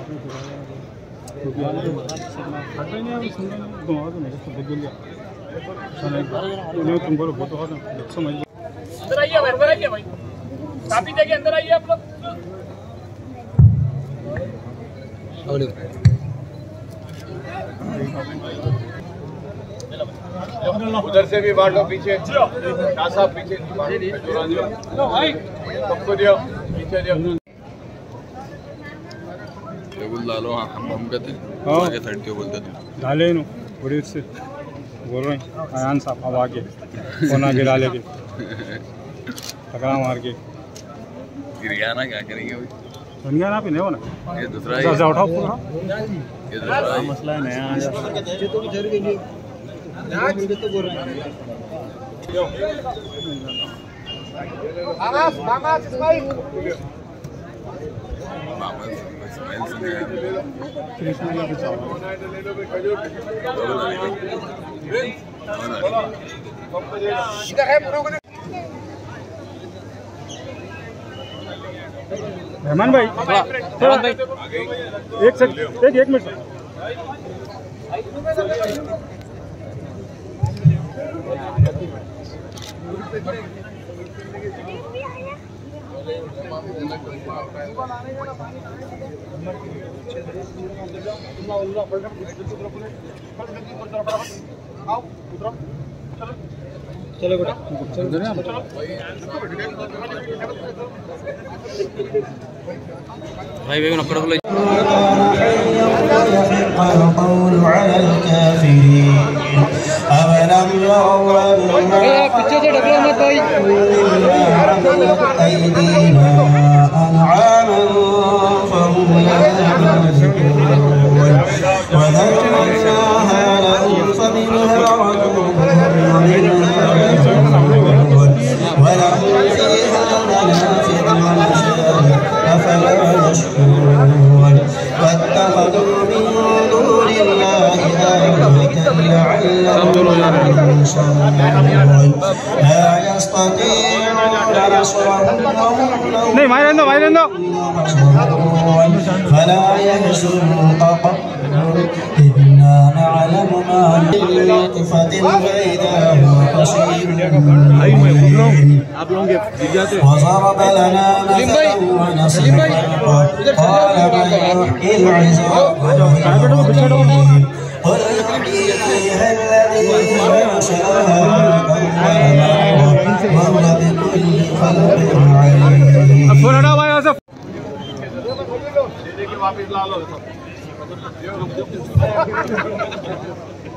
अंदर आइए भाई, काफी जगह अंदर आइए आप लोग। उधर से भी बांटो, पीछे साहब पीछे सबको दियो, पीछे दियो। डालो। हम कहते आगे साइड क्यों बोलते थे? डाले नो बड़ी से बोल रहे हैं अयान साहब, अब आगे कोना के डालेंगे टकरा मार के गिर गया ना, क्या करेंगे भाई? बन गया ना, पिने हो ना ये दूसरा उठाओ पूरा, ये दूसरा मसला है नया रहमान भाई, एक सेकंड, एक मिनट। चलो बेटा, भाई भाई नक्कड़ बोले पीछे से ढकलो मत भाई। नहीं भाई रहने दो فلا يحزنك إنا نعلم ما لطفة فإذا هو بصير وضرب لنا مثلا ونسيا قال من يحيي العظام قل يحييها الذي أنشأها وهو بكل خلق عليم।